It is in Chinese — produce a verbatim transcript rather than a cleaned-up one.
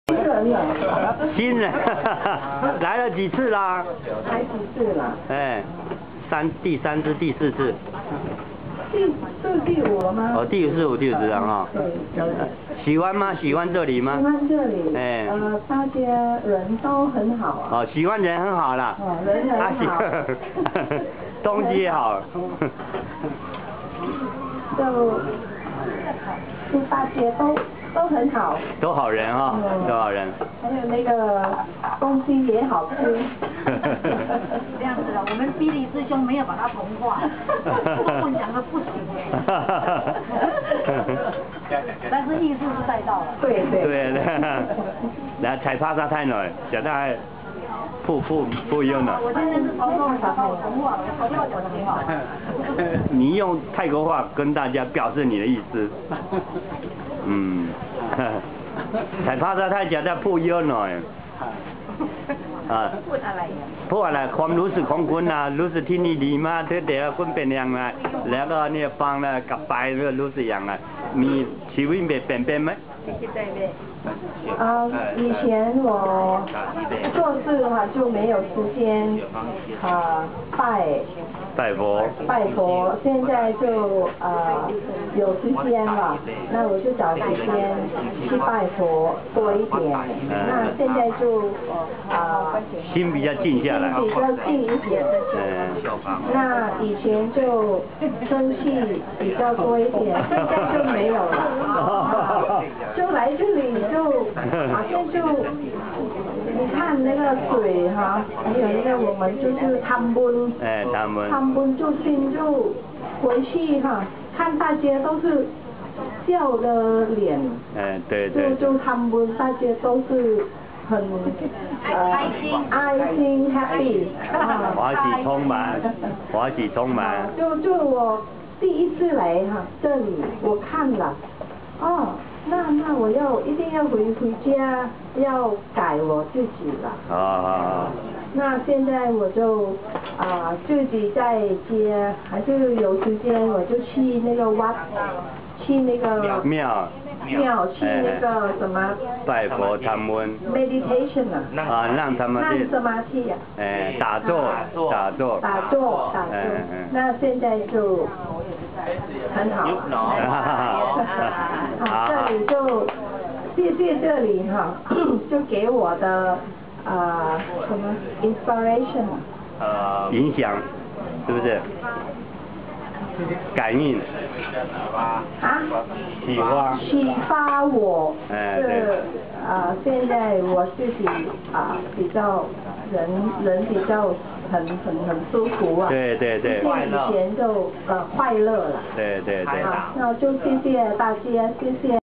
新人，来了几次啦？ 来几次了？ 哎，三第三次、第四次。 第是第五了吗？ 哦，第四五、第五次啊。 对。 喜欢吗？喜欢这里吗？ 喜欢这里。 哎。呃， 大家人都很好啊。 哦，喜欢人很好啦。 哦，人很好。 东西也好。 就就大家都都很好。 都好人哈，都好人。 还有那个东西也好吃。 这样子的，我们比利师兄没有把它同化，梦想的不行哎。但是艺术是带到了。 对对。 对对。然后踩帕沙太耐，现在不不不用了。 我现在是操纵法同化，我调讲的很好。 你用泰国话跟大家表示你的意思。嗯。踩帕沙太จะได้พูดเยอะหน่อยพูดอะไรพูดอะไรความรู้สึกของคุณนะรู้สึกที่นี่ดีมากเธอแต่ละคุณเป็นยังไงแล้วก็เนี่ยฟังแล้วกลับไปรู้สึกยังไงมีชีวิตเปลี่ยนไปไหม啊，以前我做事的话就没有时间啊拜拜佛拜佛，现在就啊有时间了，那我就找时间去拜佛多一点。那现在就啊心比较静下来， 心比较静一点。那以前就生气比较多一点，现在就没有了，就来这里。就好像就你看那个水哈，还有那个我们就是tham bun， 哎tham bun， tham bun就心就回去哈，看大家都是笑的脸， 哎对对， 就就tham bun大家都是很呃开心开心 happy， 欢喜充满，欢喜充满。 就就我第一次来哈这里，我看了，哦。那那我要一定要回回家，要改我自己了。 啊。 那现在我就啊、呃、自己在家，还是有时间我就去那个วัด，去那个庙庙去那个什么拜佛tham bun meditation 啊。 啊，让他们让什么去呀？ 哎，打坐，打坐， 打坐，打坐。那现在就很好。好，这里就谢谢这里哈，就给我的啊、呃、什么 inspiration， 呃，影响，是不是？感应。 啊？ 启发。 启发我。 哎对。 啊、呃，现在我自己啊、呃、比较人人比较很很很舒服啊。 对对对。 以前就呃快乐了。 对对对。 好，那就谢谢大家，谢谢。